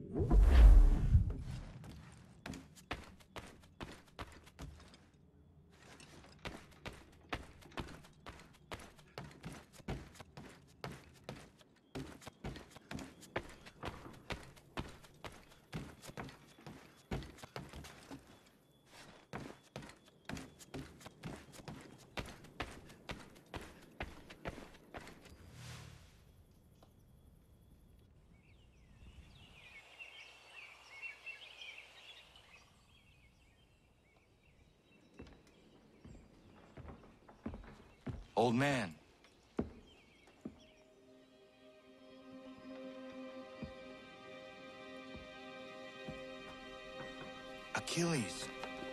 Old man. Achilles.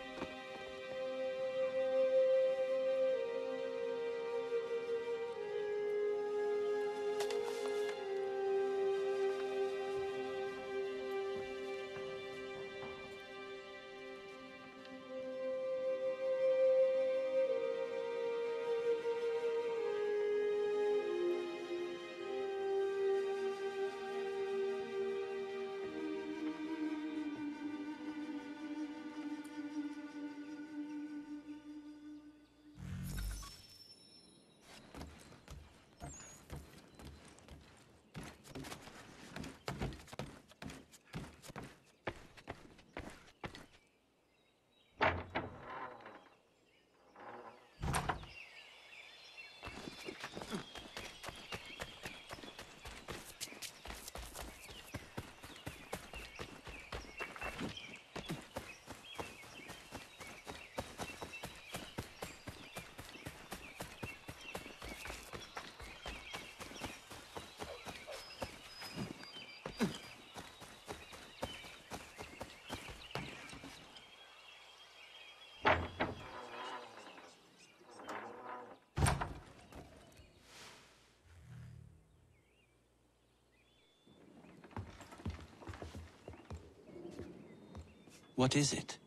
What is it?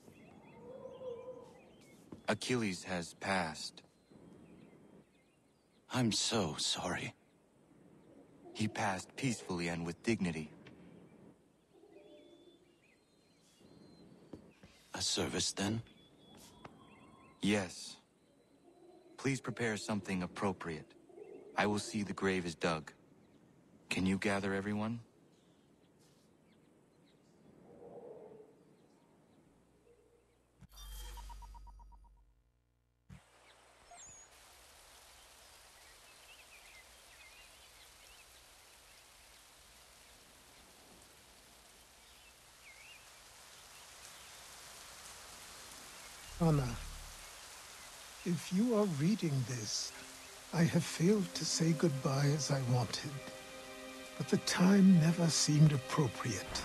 Achilles has passed. I'm so sorry. He passed peacefully and with dignity. A service, then? Yes. Please prepare something appropriate. I will see the grave is dug. Can you gather everyone? Anna, if you are reading this, I have failed to say goodbye as I wanted, but the time never seemed appropriate.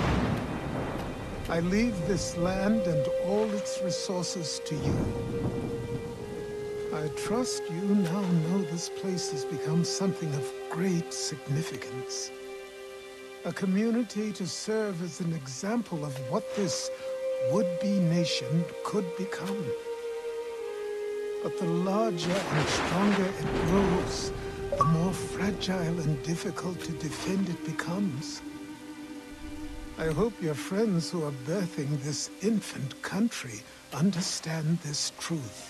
I leave this land and all its resources to you. I trust you now know this place has become something of great significance. A community to serve as an example of what this would-be nation could become. But the larger and stronger it grows, the more fragile and difficult to defend it becomes. I hope your friends who are birthing this infant country understand this truth.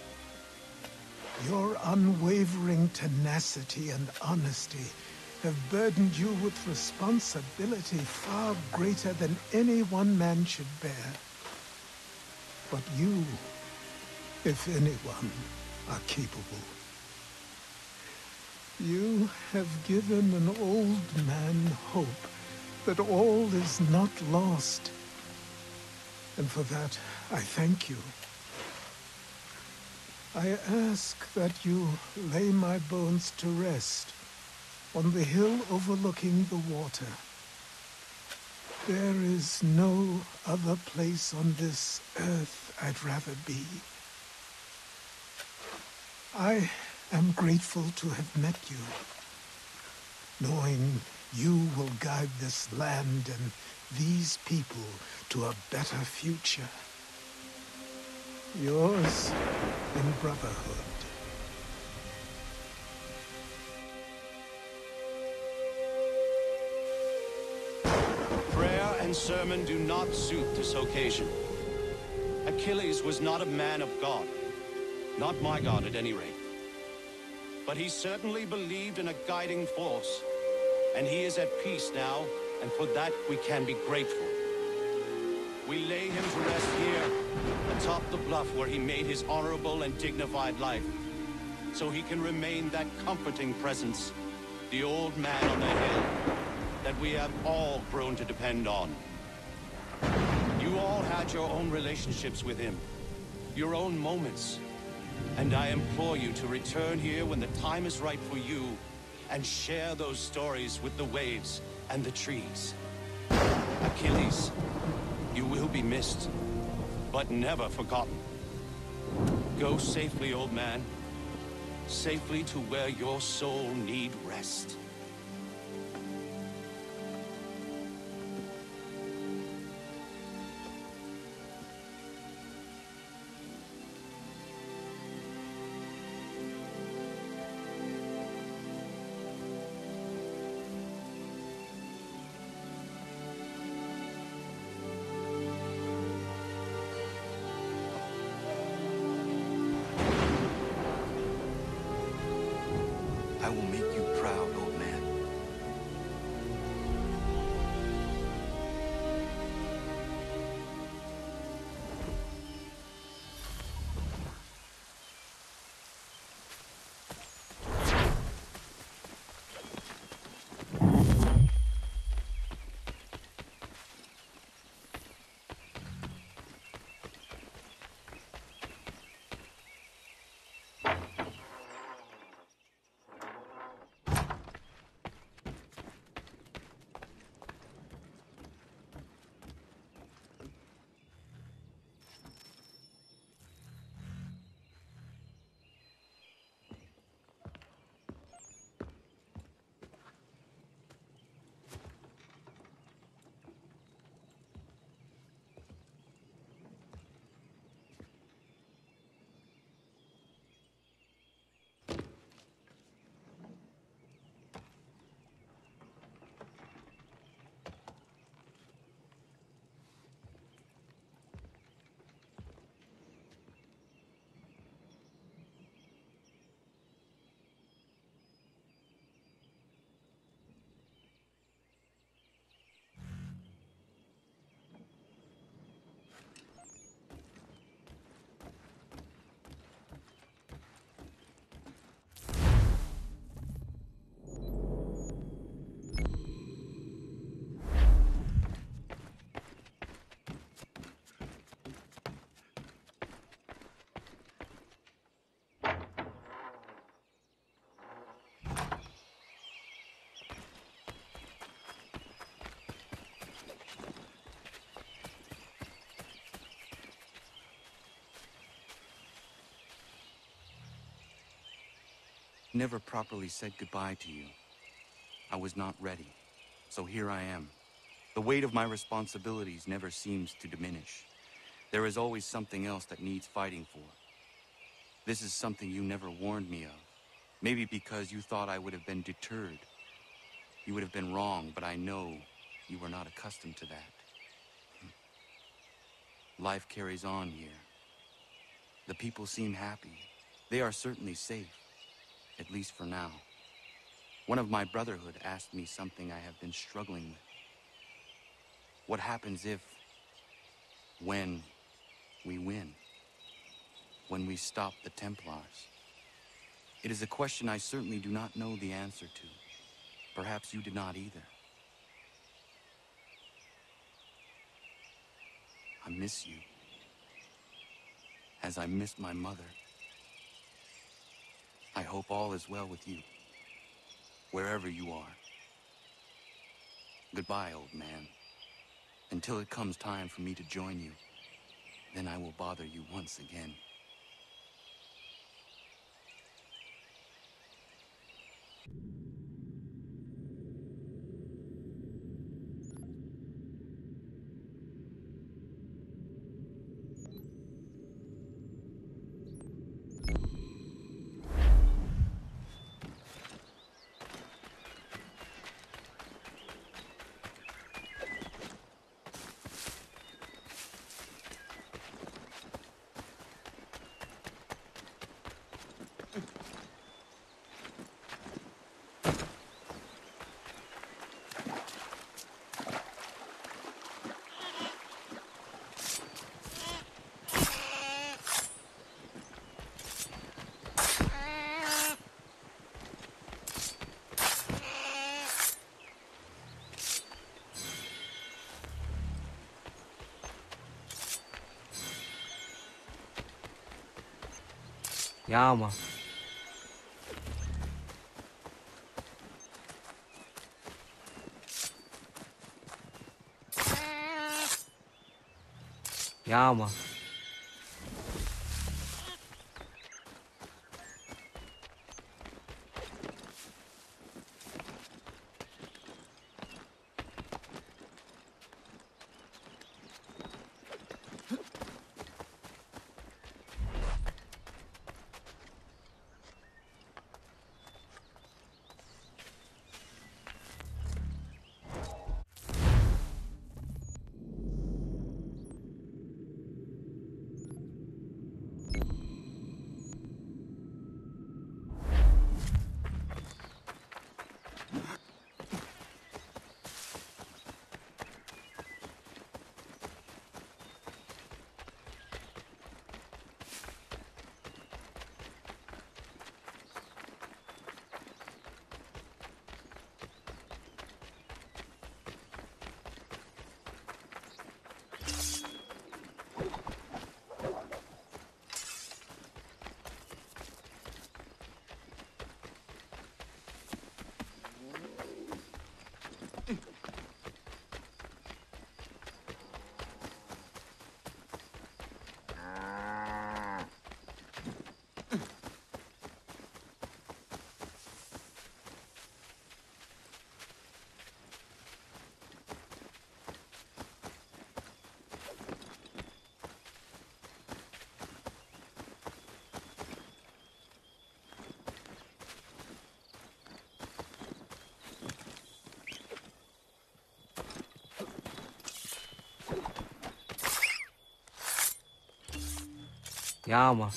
Your unwavering tenacity and honesty have burdened you with responsibility far greater than any one man should bear. But you, if anyone, are capable. You have given an old man hope that all is not lost. And for that, I thank you. I ask that you lay my bones to rest on the hill overlooking the water. There is no other place on this earth I'd rather be. I am grateful to have met you, knowing you will guide this land and these people to a better future. Yours in brotherhood. sermon do not suit this occasion. Achilles was not a man of God. Not my God, at any rate. But he certainly believed in a guiding force. And he is at peace now, and for that we can be grateful. We lay him to rest here, atop the bluff where he made his honorable and dignified life, so he can remain that comforting presence, the old man on the hill, that we have all grown to depend on. You all had your own relationships with him, your own moments, and I implore you to return here when the time is right for you, and share those stories with the waves and the trees. Achilles, you will be missed, but never forgotten. Go safely, old man. Safely to where your soul need rest. I will make you proud, old man. Never properly said goodbye to you. I was not ready, so here I am. The weight of my responsibilities never seems to diminish. There is always something else that needs fighting for. This is something you never warned me of. Maybe because you thought I would have been deterred. You would have been wrong, but I know you were not accustomed to that. Life carries on here. The people seem happy. They are certainly safe. At least for now. One of my brotherhood asked me something I have been struggling with. What happens if, when we win? When we stop the Templars? It is a question I certainly do not know the answer to. Perhaps you did not either. I miss you. As I miss my mother. I hope all is well with you, wherever you are. Goodbye, old man. Until it comes time for me to join you, then I will bother you once again. Ja, man. Ja, man. Ja, man.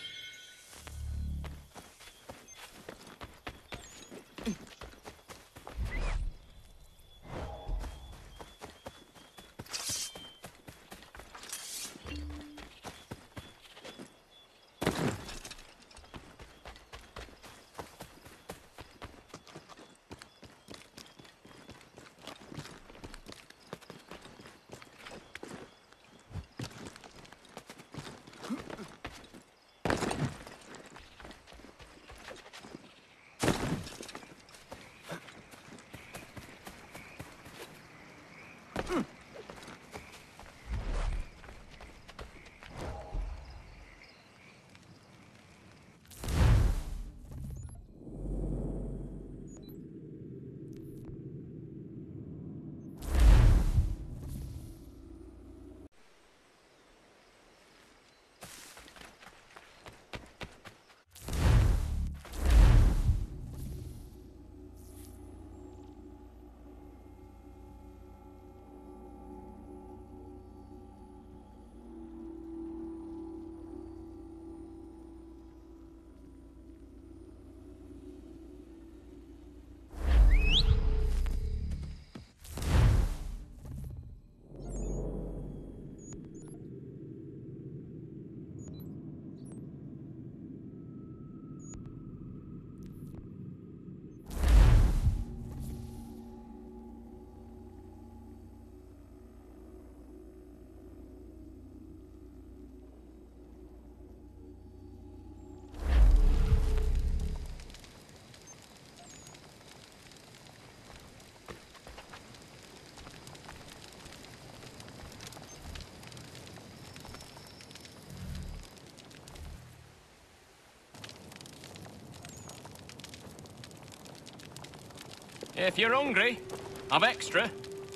If you're hungry, I've extra.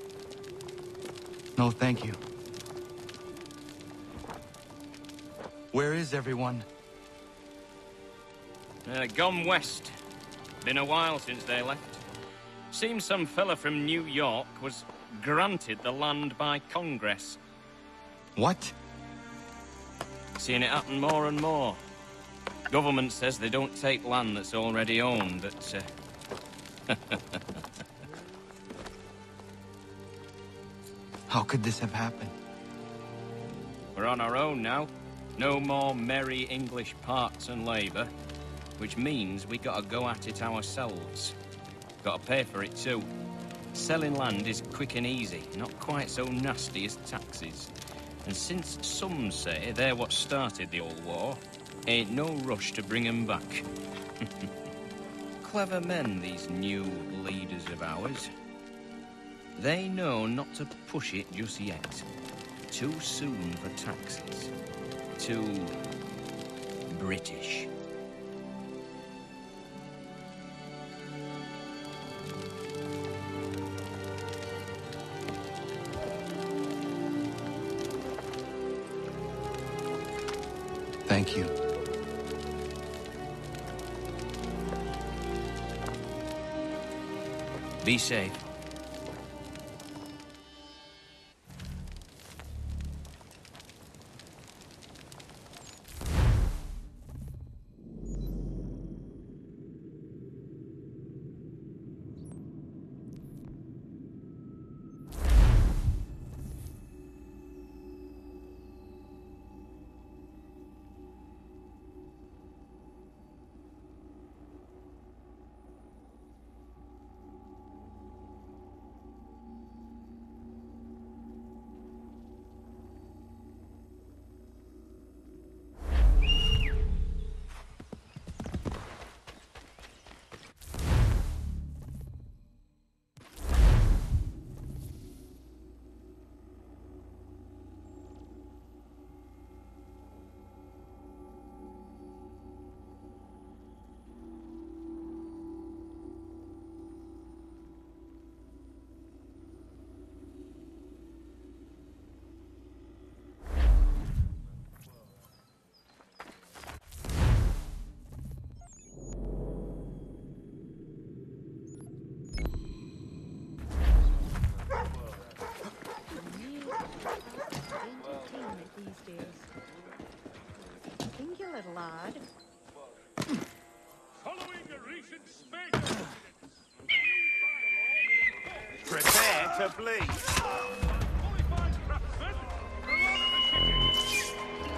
No, thank you. Where is everyone? Gone west. Been a while since they left. Seems some fella from New York was granted the land by Congress. What? Seeing it happen more and more. Government says they don't take land that's already owned, but... How could this have happened? We're on our own now. No more merry English parts and labour. Which means we gotta go at it ourselves. Gotta pay for it too. Selling land is quick and easy, not quite so nasty as taxes. And since some say they're what started the old war, Ain't no rush to bring 'em back. Clever men, these new leaders of ours. They know not to push it just yet. Too soon for taxes. Too British. Thank you. Be safe. Entertainment these days. Think you little lad. Following the recent space incident, Prepare to bleed. qualified craftsmen from the city.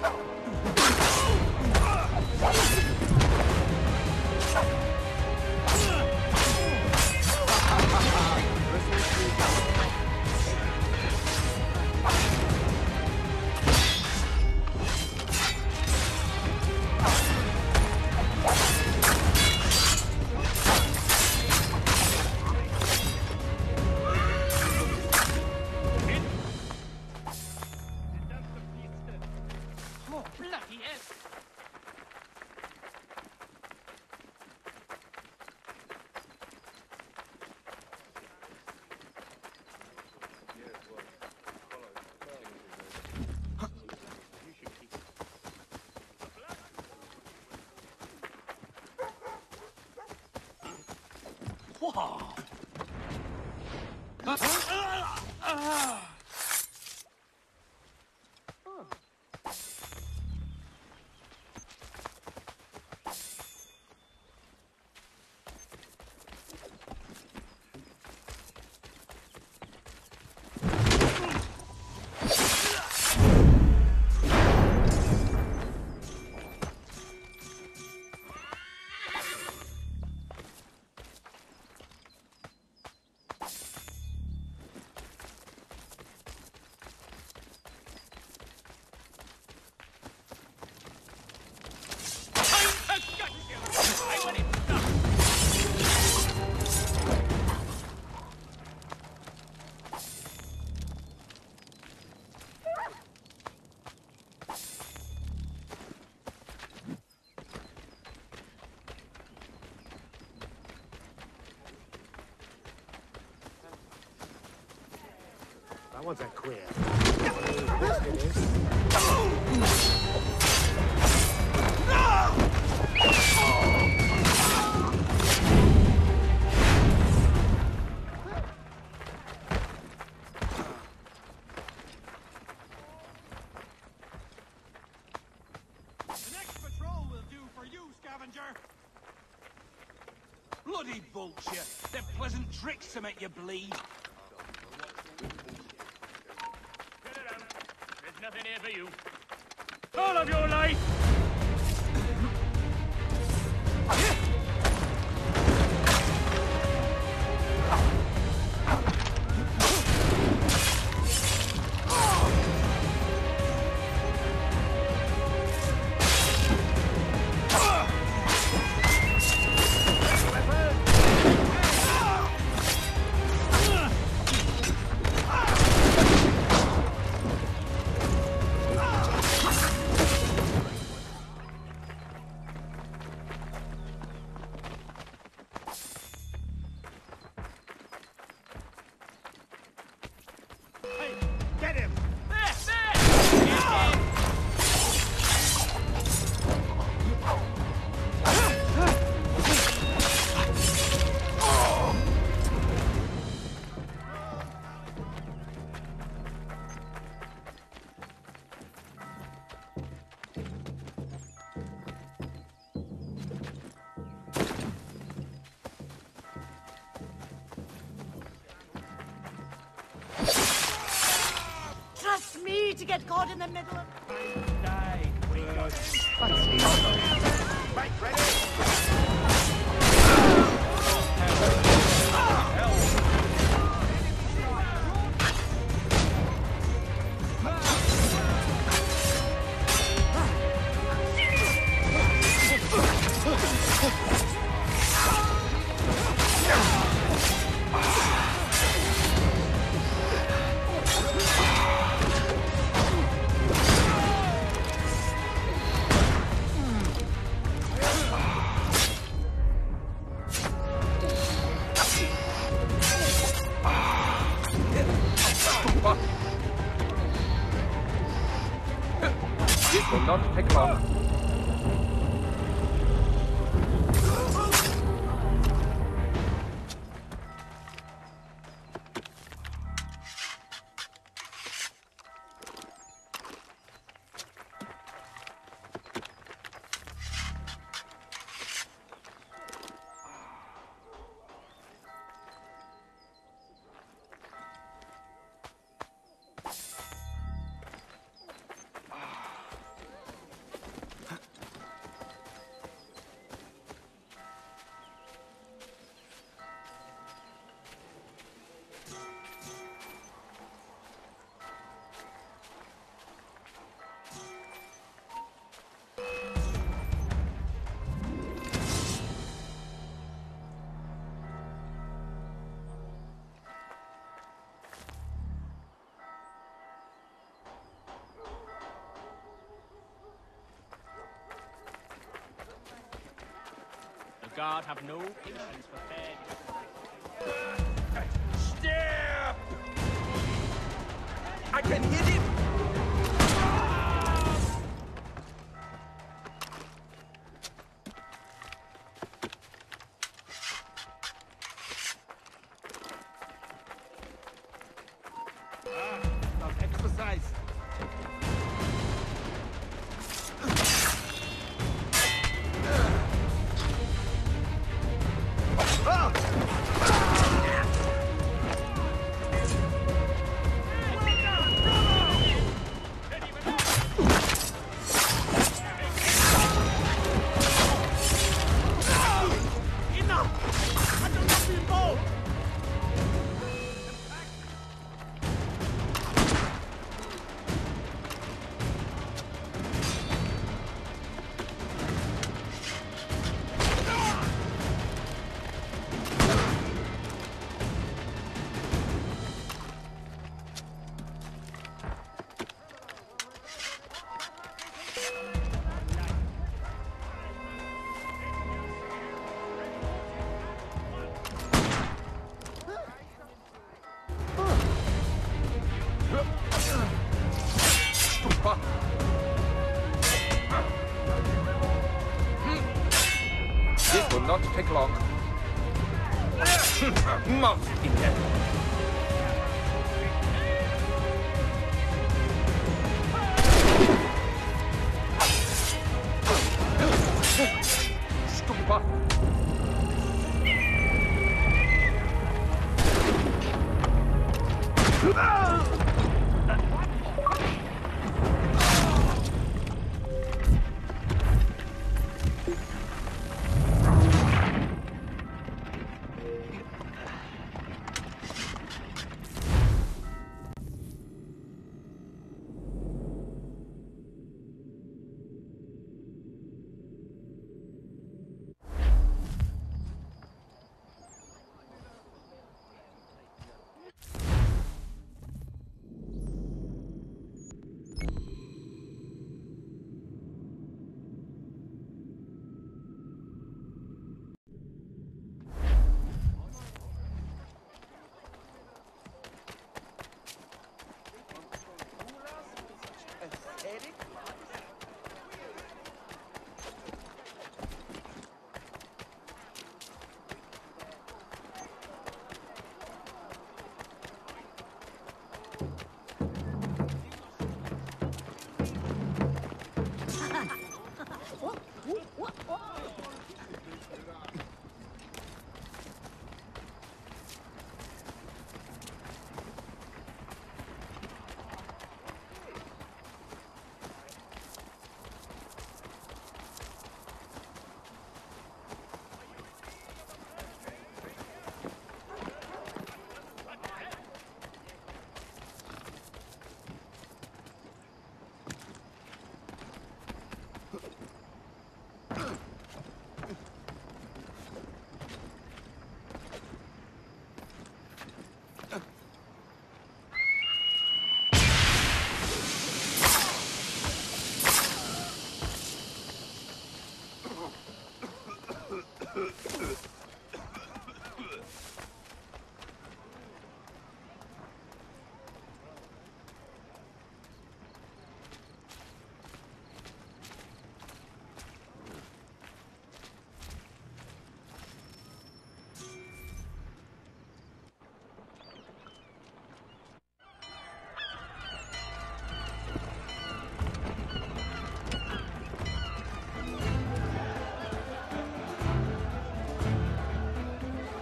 Oh, bloody hell! That one's a queer. The next patrol will do for you, scavenger. Bloody bullshit! They're pleasant tricks to make you bleed. Get it out. There's nothing here for you. All of your life! Hey, get him! Trust me to get caught in the middle of... Die, Right, ready? This will not take long. The guard have no patience for fair. Step! I can hit him! Exercise. This will not take long. Mouth in there. Stupa.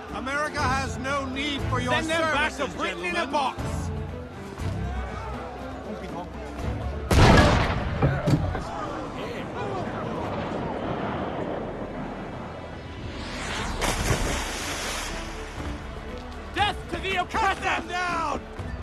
America has no need for your Send them back services, to Britain in a gentlemen. box! Death to the oppressor! Cut them down!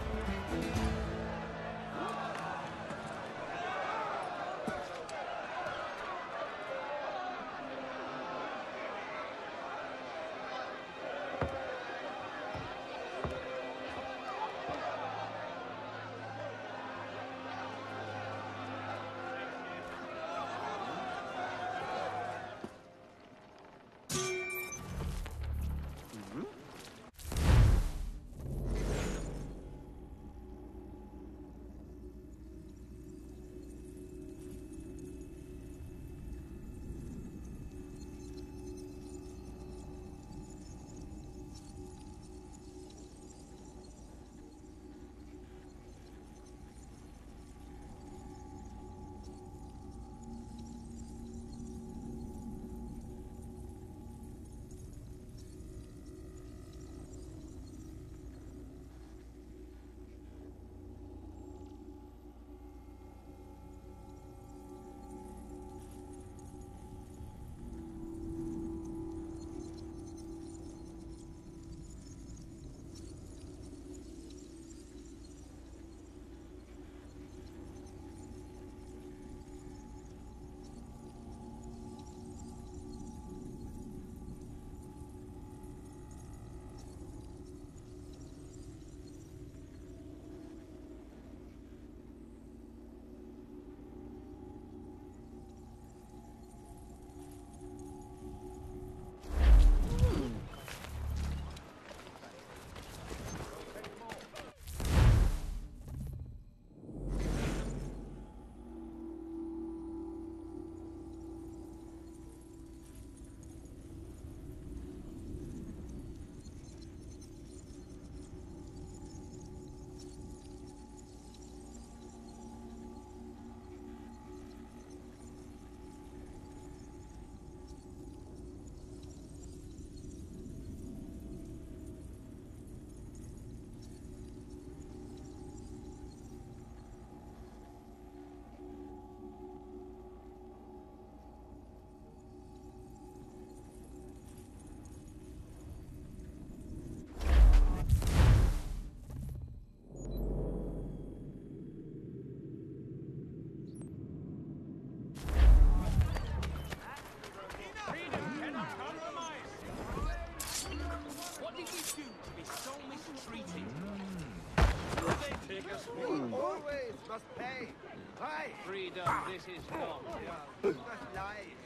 Always must pay. Aye. Freedom, this is not. Must lie.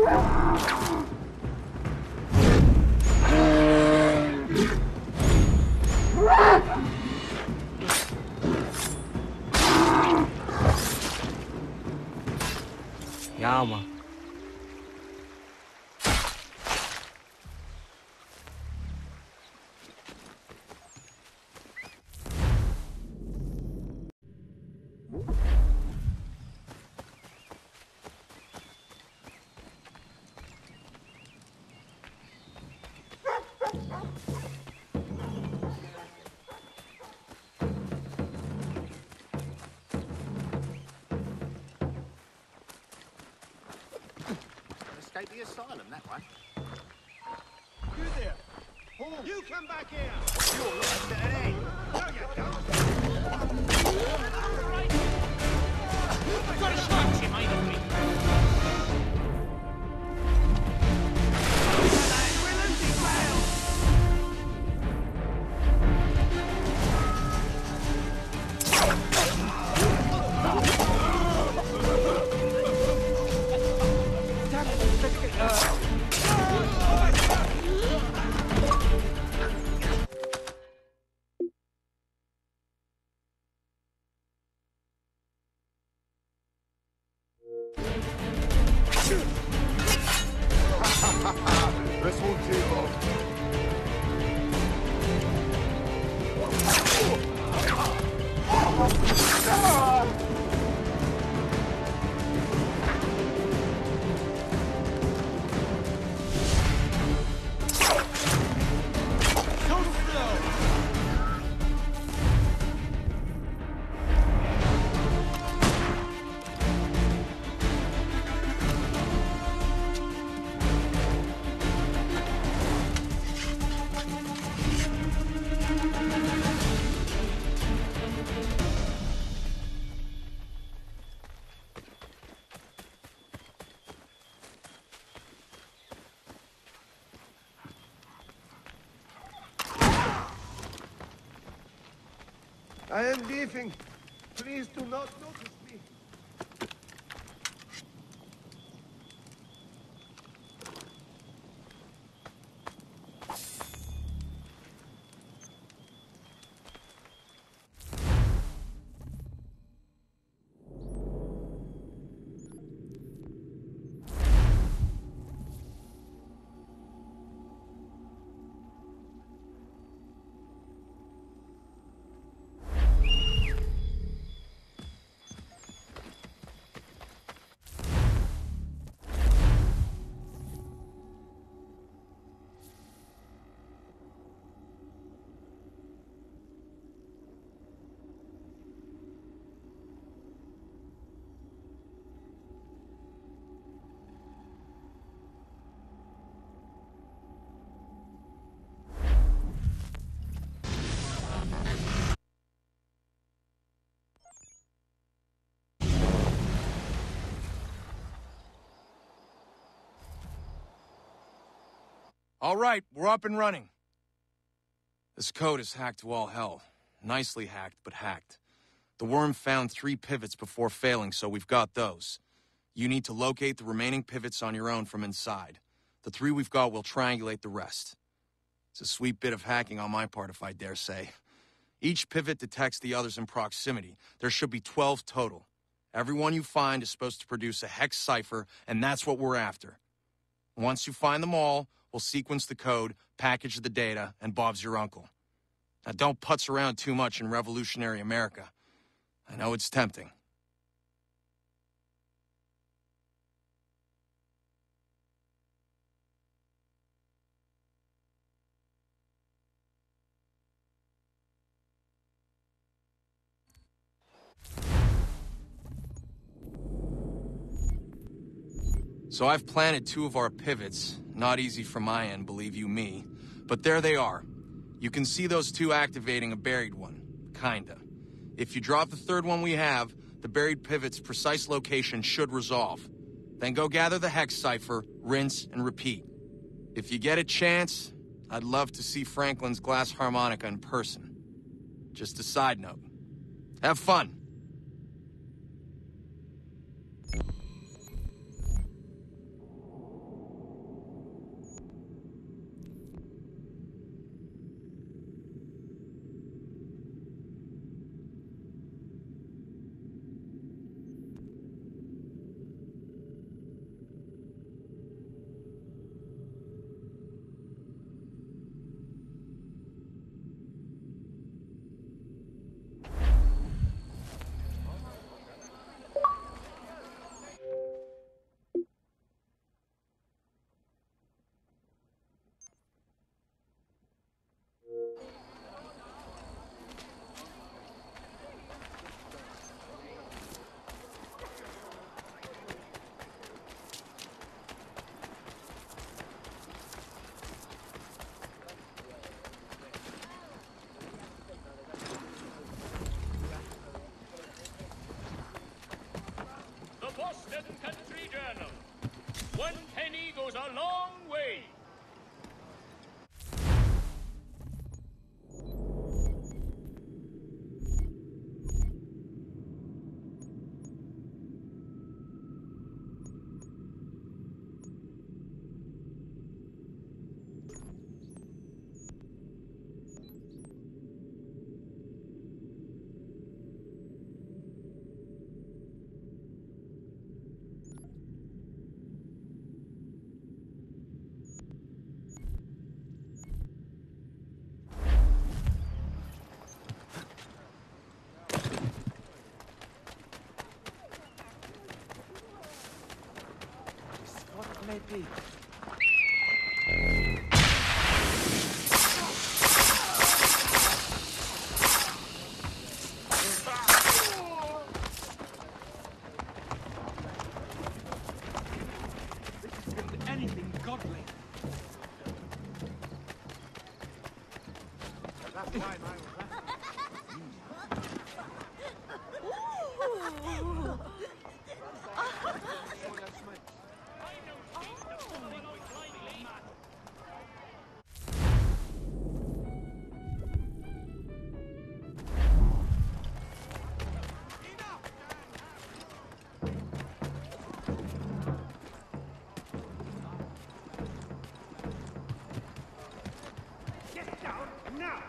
Ja, man. Escape the asylum, that one. You there! Paul, you come back here! You're right there! No, you don't! I've got a shot, you mind of me. We're losing ground! This won't take long. I am leaving. Please do not notice me. All right, we're up and running. This code is hacked to all hell. Nicely hacked, but hacked. The worm found 3 pivots before failing, so we've got those. You need to locate the remaining pivots on your own from inside. The 3 we've got will triangulate the rest. It's a sweet bit of hacking on my part, if I dare say. Each pivot detects the others in proximity. There should be 12 total. Every one you find is supposed to produce a hex cipher, and that's what we're after. Once you find them all, we'll sequence the code, package the data, and Bob's your uncle. Now, don't putz around too much in revolutionary America. I know it's tempting. So I've planted 2 of our pivots. Not easy from my end, believe you me. But there they are. You can see those 2 activating a buried one. Kinda. If you drop the 3rd one we have, the buried pivot's precise location should resolve. Then go gather the hex cipher, rinse, and repeat. If you get a chance, I'd love to see Franklin's glass harmonica in person. Just a side note. Have fun! Western Country Journal. 1 penny goes a long way. Maybe. Anything godly. That's why, mate. Get down now!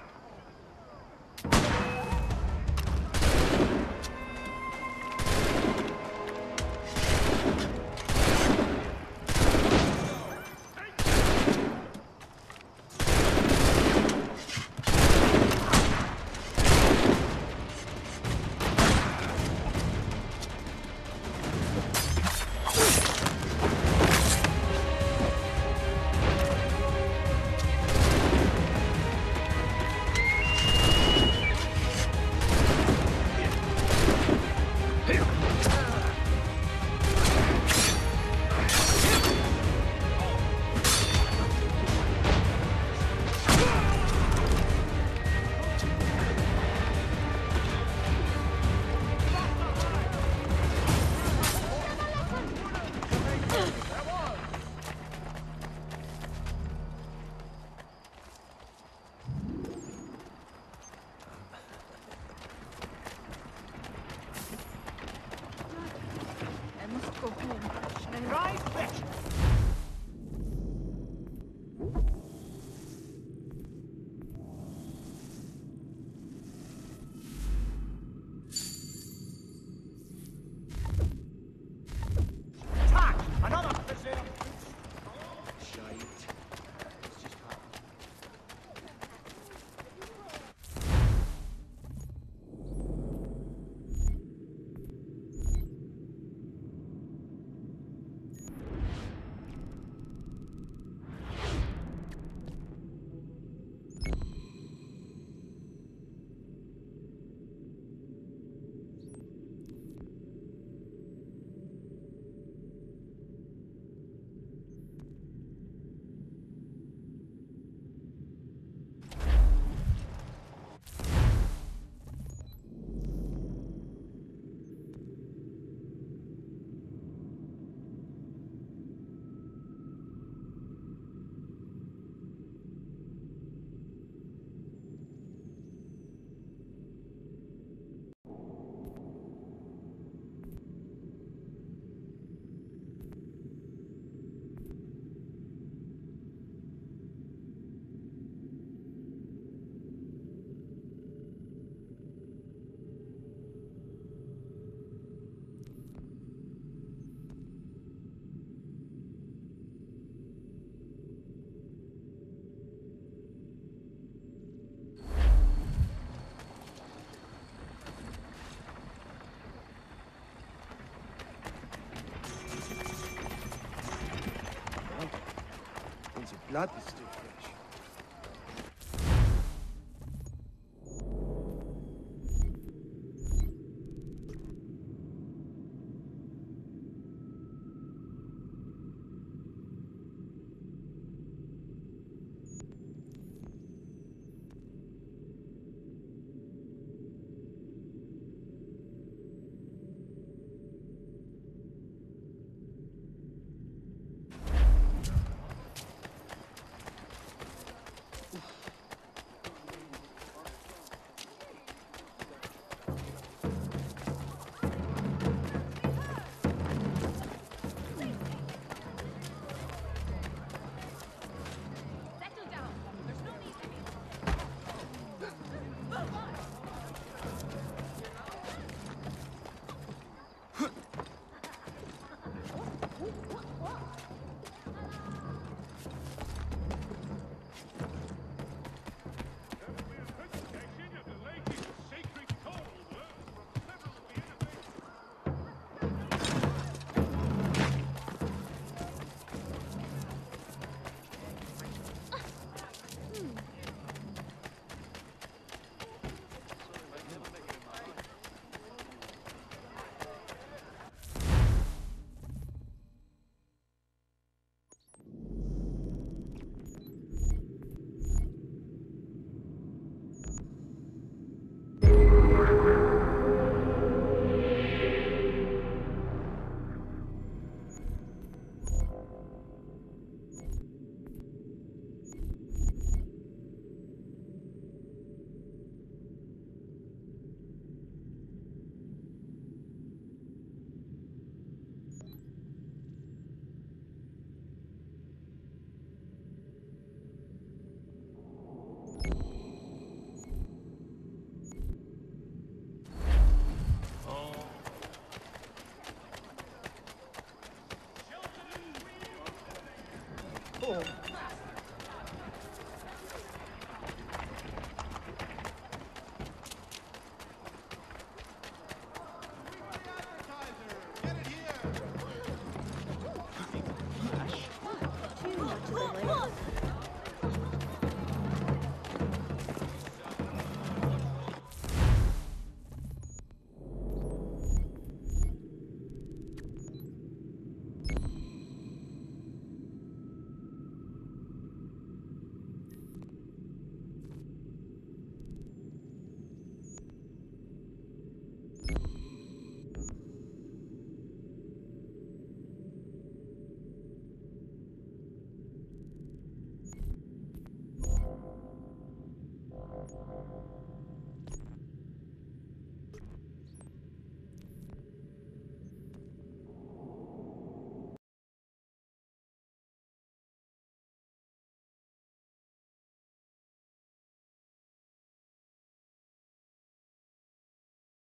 Go home. Right, bitch! Attack! Another visit! Shite. Blood is still fresh. for?